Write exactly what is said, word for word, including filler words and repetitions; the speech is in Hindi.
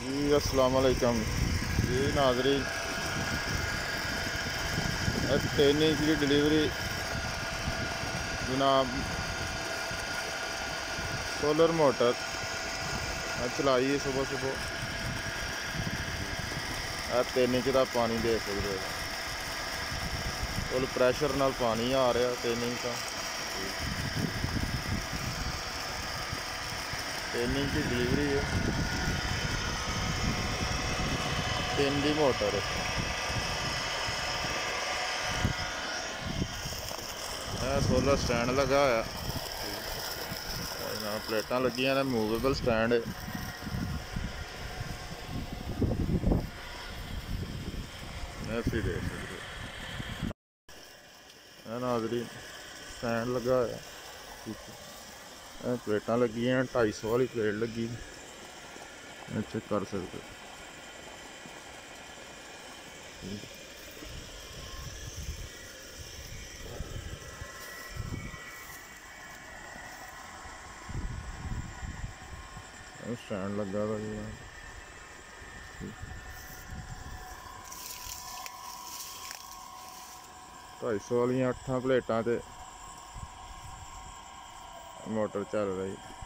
जी अस्सलाम वालेकुम जी नाज़रीन। तीन इंच की डिलीवरी जनाब सोलर मोटर चलाई है सुबह सुबह। तीन इंच का पानी दे सकते हो, फुल प्रैशर नाल पानी आ रहा तीन इंच का। तीन इंच की डिलीवरी है, तीन दी मोटर है। सोलर स्टैंड लगा होया, प्लेटां लगियां ने, मूवेबल स्टैंड है। ऐसी देख सकते नाज़रीन, स्टैंड लगा होया, प्लेटां लगी हैं, ढाई सौ वाली प्लेट लगी, चेक कर सकते। स्टैंड लगा था जी, ढाई सौ वाली अठां प्लेटां ते मोटर चल रही।